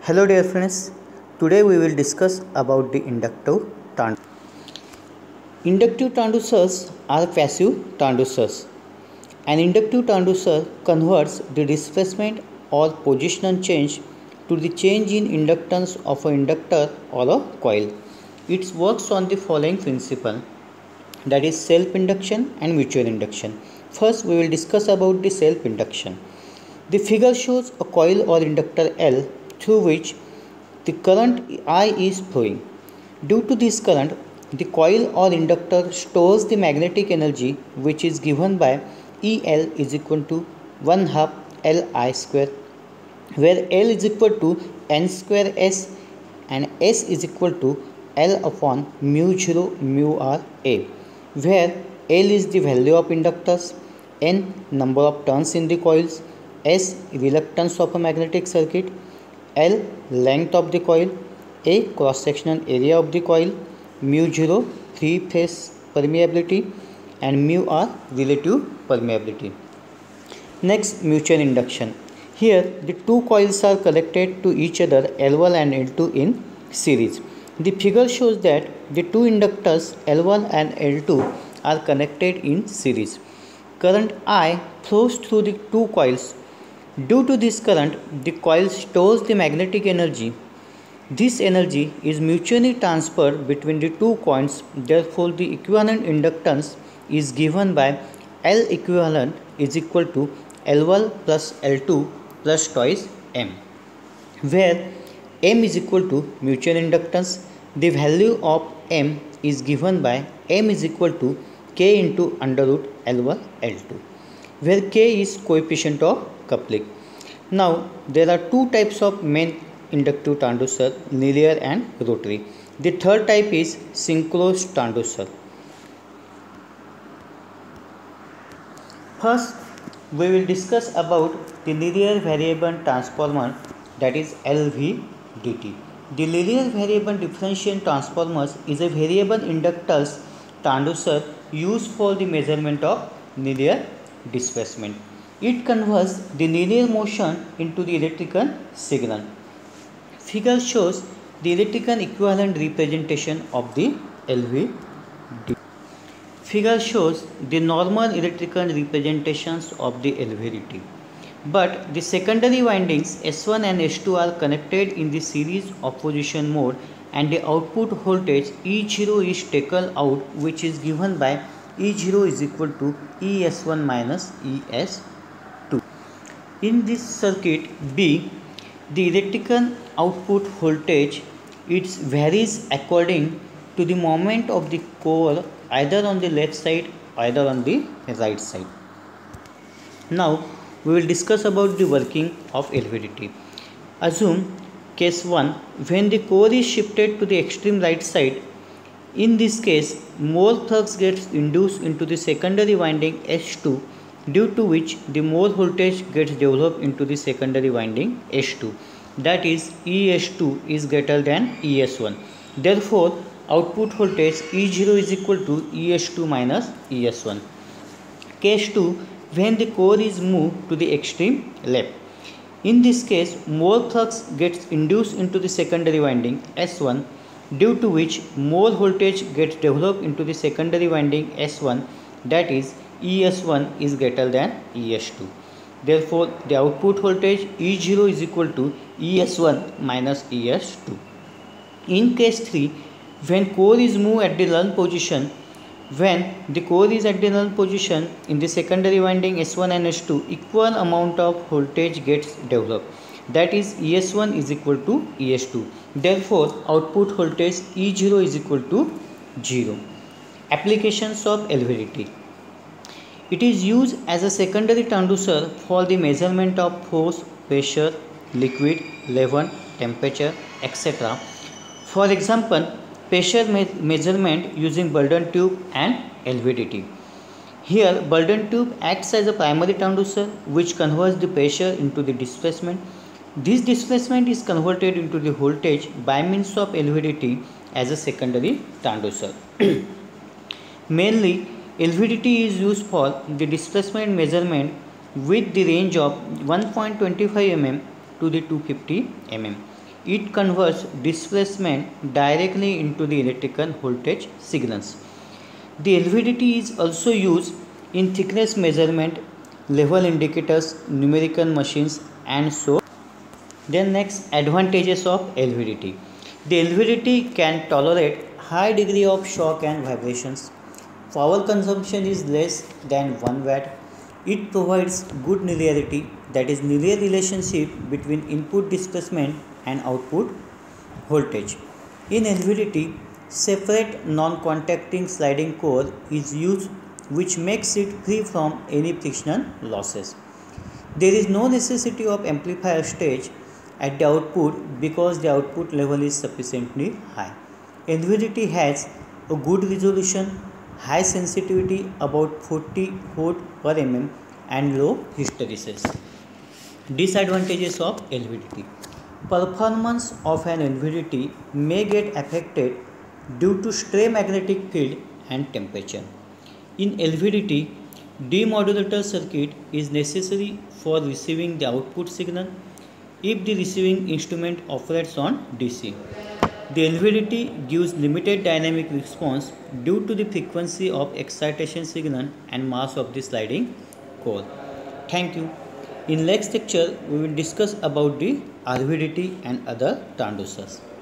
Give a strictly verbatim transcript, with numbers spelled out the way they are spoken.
Hello dear friends, today we will discuss about the inductive transducers. Inductive transducers are passive transducers. An inductive transducer converts the displacement or positional change to the change in inductance of an inductor or a coil. It works on the following principle, that is self-induction and mutual induction. First we will discuss about the self-induction. The figure shows a coil or inductor L through which the current I is flowing. Due to this current, the coil or inductor stores the magnetic energy which is given by E L is equal to one half L I square, where L is equal to N square S and S is equal to L upon mu zero mu R A, where L is the value of inductors, N number of turns in the coils, S reluctance of a magnetic circuit, L length of the coil, A cross sectional area of the coil, mu zero three phase permeability and mu R relative permeability. Next, mutual induction. Here the two coils are connected to each other L one and L two in series. The figure shows that the two inductors L one and L two are connected in series. Current I flows through the two coils. Due to this current, the coil stores the magnetic energy. This energy is mutually transferred between the two coils. Therefore, the equivalent inductance is given by L equivalent is equal to L one plus L two plus twice M, where M is equal to mutual inductance. The value of M is given by M is equal to K into under root L one L two, where K is coefficient of coupling. Now there are two types of main inductive transducer, linear and rotary. The third type is synchronous transducer. First we will discuss about the linear variable transformer, that is L V D T. The linear variable differential transformers is a variable inductance transducer used for the measurement of linear displacement. It converts the linear motion into the electrical signal. Figure shows the electrical equivalent representation of the L V D T. Figure shows the normal electrical representations of the L V D T. But the secondary windings S one and S two are connected in the series opposition mode, and the output voltage E zero is taken out, which is given by E zero is equal to E S one minus E S two. In this circuit B, the electrical output voltage it varies according to the moment of the core, either on the left side either on the right side. Now we will discuss about the working of L V D T. Assume case one, when the core is shifted to the extreme right side. In this case, more flux gets induced into the secondary winding S two, due to which the more voltage gets developed into the secondary winding S two, that is E S two is greater than E S one. Therefore, output voltage E zero is equal to E S two minus E S one. Case two, when the core is moved to the extreme left. In this case, more flux gets induced into the secondary winding S one, due to which more voltage gets developed into the secondary winding S one, that is E S one is greater than E S two. Therefore, the output voltage E zero is equal to E S one minus E S two. In case three, when core is moved at the null position, when the core is at the null position in the secondary winding S one and S two, equal amount of voltage gets developed, that is E S one is equal to E S two. Therefore, output voltage E zero is equal to zero. Applications of L V D T. It is used as a secondary transducer for the measurement of force, pressure, liquid, level, temperature, et cetera. For example, pressure me measurement using Bourdon tube and L V D T. Here, Bourdon tube acts as a primary transducer which converts the pressure into the displacement. This displacement is converted into the voltage by means of L V D T as a secondary transducer. Mainly, L V D T is used for the displacement measurement with the range of one point two five millimeters to the two hundred fifty millimeters. It converts displacement directly into the electrical voltage signals. The L V D T is also used in thickness measurement, level indicators, numerical machines, and so. Then next, advantages of L V D T. The L V D T can tolerate high degree of shock and vibrations. Power consumption is less than one watt. It provides good linearity, that is linear relationship between input displacement and output voltage. In L V D T, separate non-contacting sliding core is used, which makes it free from any frictional losses. There is no necessity of amplifier stage at the output because the output level is sufficiently high. L V D T has a good resolution, high sensitivity about forty watt per mm and low hysteresis. Disadvantages of L V D T. Performance of an L V D T may get affected due to stray magnetic field and temperature. In L V D T, demodulator circuit is necessary for receiving the output signal if the receiving instrument operates on D C. The L V D T gives limited dynamic response due to the frequency of excitation signal and mass of the sliding core. Thank you. In next lecture, we will discuss about the R V D T and other transducers.